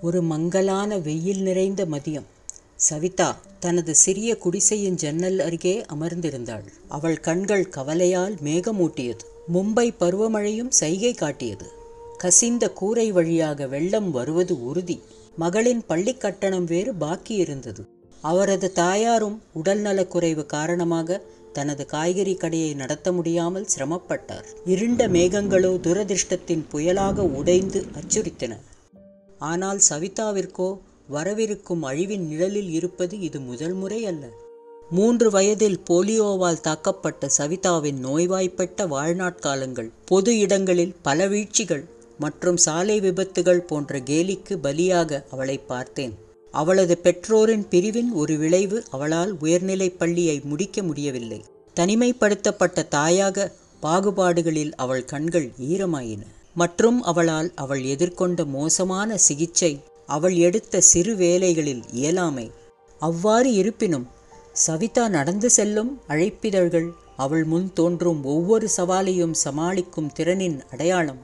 ஒரு மங்கலான வெயில் நிறைந்த மதியம். சவிதா தனது சிறிய குடிசையின் ஜன்னல் அருகே அமர்ந்திருந்தாள். அவள் கண்கள் கவலையால் மேகமூட்டியது. மும்பை பருவமழையும் சைகை காட்டியது. கசிந்த கூரை வழியாக வெள்ளம் வருவது உறுதி. மகளின் பள்ளி கட்டணம் வேறு பாக்கி இருந்தது. அவரது தாயாரும் உடல்நலக்குறைவு காரணமாக தனது காய்கறி கடையை நடத்த முடியாமல் சிரமப்பட்டார். இருண்ட மேகங்களோ துரதிர்ஷ்டத்தின் புயலாக உடைந்து அச்சுறுத்தின. ஆனால் சவிதாவிற்கோ வரவிருக்கும் அழிவின் நிழலில் இருப்பது இது முதல் முறை அல்ல. 3 வயதில் போலியோவால் தாக்கப்பட்ட சவிதாவின் நோய்வாய்ப்பட்ட வாழ்நாட்காலங்கள், பொது இடங்களில் பல வீழ்ச்சிகள் மற்றும் சாலை விபத்துகள் போன்ற கேலிக்கு பலியாக அவளை பார்த்தேன். அவளது பெற்றோரின் பிரிவின் ஒரு விளைவு அவளால் உயர்நிலைப் பள்ளியை முடிக்க முடியவில்லை. தனிமைப்படுத்தப்பட்ட தாயாக பாகுபாடுகளில் அவள் கண்கள் ஈரமாயின. மற்றும் அவள் எதிர்கொண்ட மோசமான சிகிச்சை, அவள் எடுத்த சிறு வேலைகளில் இயலாமை. அவ்வாறு இருப்பினும் சவிதா நடந்து செல்லும் அழைப்பிதழ்கள் அவள் முன் தோன்றும் ஒவ்வொரு சவாலையும் சமாளிக்கும் திறனின் அடையாளம்.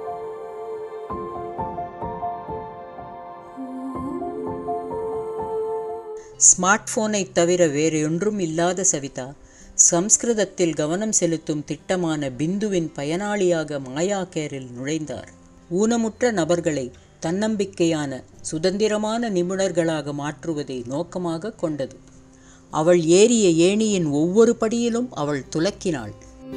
ஸ்மார்ட் போனை தவிர வேறு ஒன்றும் இல்லாத சவிதா சம்ஸ்கிருதத்தில் கவனம் செலுத்தும் திட்டமான பிந்துவின் பயனாளியாக மாயாகேரில் நுழைந்தார். ஊனமுற்ற நபர்களை தன்னம்பிக்கையான சுதந்திரமான நிபுணர்களாக மாற்றுவதை நோக்கமாக கொண்டது. அவள் ஏறிய ஏணியின் ஒவ்வொரு படியிலும் அவள் துலக்கினாள்.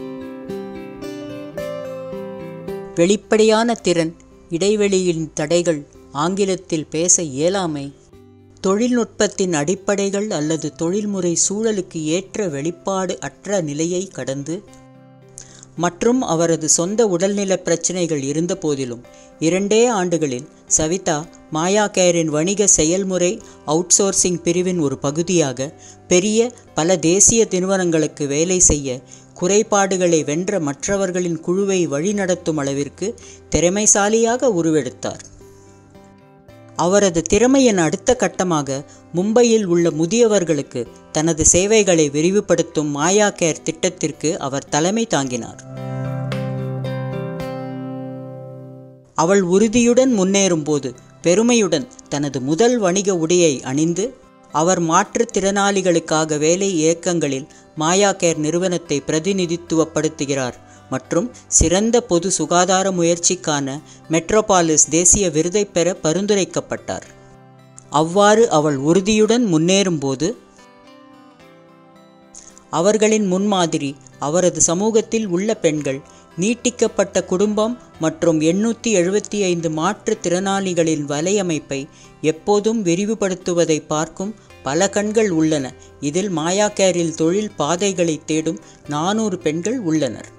வெளிப்படையான திறன், இடைவெளியின் தடைகள், ஆங்கிலத்தில் பேச இயலாமை, தொழில்நுட்பத்தின் அடிப்படைகள் அல்லது தொழில்முறை சூழலுக்கு ஏற்ற வெளிப்பாடு அற்ற நிலையை கடந்து, மற்றும் அவரது சொந்த உடல்நல பிரச்சினைகள் இருந்த போதிலும் 2 ஆண்டுகளில் சவிதா மாயாகேரின் வணிக செயல்முறை அவுட்சோர்சிங் பிரிவின் ஒரு பகுதியாக பெரிய பல தேசிய நிறுவனங்களுக்கு வேலை செய்ய, குறைபாடுகளை வென்ற மற்றவர்களின் குழுவை வழிநடத்தும் அளவிற்கு திறமைசாலியாக உருவெடுத்தார். அவரது திறமையின் அடுத்த கட்டமாக மும்பையில் உள்ள முதியவர்களுக்கு தனது சேவைகளை விரிவுபடுத்தும் மாயாகேர் திட்டத்திற்கு அவர் தலைமை தாங்கினார். அவள் உறுதியுடன் முன்னேறும் போது பெருமையுடன் தனது முதல் வணிக உடையை அணிந்து, அவர் மாற்றுத்திறனாளிகளுக்காக வேலை இயக்கங்களில் மாயாகேர் நிறுவனத்தை பிரதிநிதித்துவப்படுத்துகிறார் மற்றும் சிறந்த பொது சுகாதார முயற்சிக்கான மெட்ரோபாலிஸ் தேசிய விருதை பெற பரிந்துரைக்கப்பட்டார். அவ்வாறு அவள் உறுதியுடன் முன்னேறும்போது அவர்களின் முன்மாதிரி அவரது சமூகத்தில் உள்ள பெண்கள், நீட்டிக்கப்பட்ட குடும்பம் மற்றும் 875 மாற்றுத்திறனாளிகளின் வலையமைப்பை எப்போதும் விரிவுபடுத்துவதை பார்க்கும் பல கண்கள் உள்ளன. இதில் மாயாகேரில் தொழில் பாதைகளை தேடும் 400 பெண்கள் உள்ளனர்.